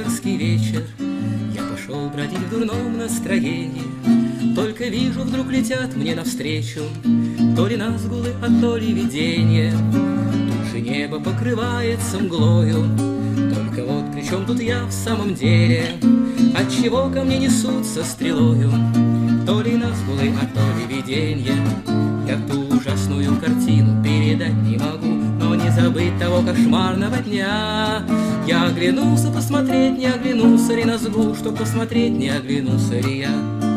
мартовский вечер, я пошел бродить в дурном настроении. Только вижу, вдруг летят мне навстречу то ли назгулы, а то ли видения. Тут же небо покрывается мглою, только вот при чем тут я в самом деле? Отчего ко мне несутся стрелою то ли назгулы, а то ли видения? Я ту ужасную картину передать не могу, но не забыть того кошмарного дня. Я оглянулся посмотреть, не оглянулся ли назгул, чтоб посмотреть, не оглянулся ли я.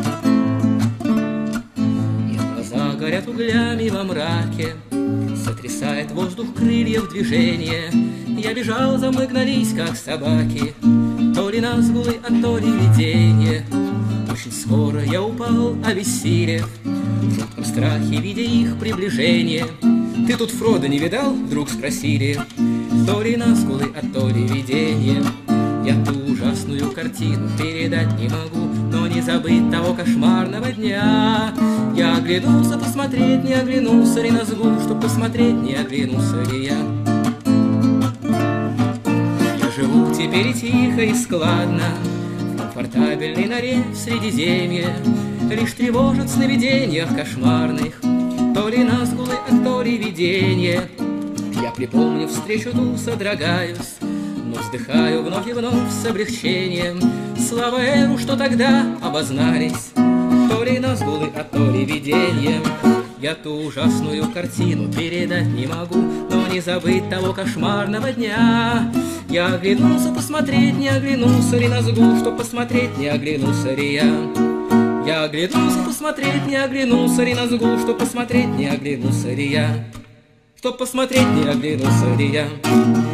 И глаза горят углями во мраке, сотрясает воздух крыльев движение. Я бежал, за мной гнались, как собаки, то ли назгулы, а то ли видение. Очень скоро я упал, обессилев, в жутком страхе, видя их приближение. «Ты тут Фродо не видал?» — вдруг спросили. То ли назгулы, а то ли видение. Я ту ужасную картину передать не могу, но не забыть того кошмарного дня. Я оглянулся посмотреть, не оглянулся ли назгул, чтоб посмотреть, не оглянулся ли я. Я живу теперь и тихо, и складно, в комфортабельной норе в Средиземье. Лишь тревожат в сновидениях кошмарных то ли назгулы, а то ли видение. Я, припомнив встречу ту, содрогаюсь, но вздыхаю вновь и вновь с облегчением. Слава Эру, что тогда обознались то ли назгулы, а то ли видение. Я ту ужасную картину передать не могу, но не забыть того кошмарного дня. Я оглянулся посмотреть, не оглянулся ли назгул, чтоб посмотреть, не оглянулся ли я. Я оглянулся посмотреть, не оглянулся ли назгул, чтоб посмотреть, не оглянулся ли я. Чтоб посмотреть, не оглянулся ли я.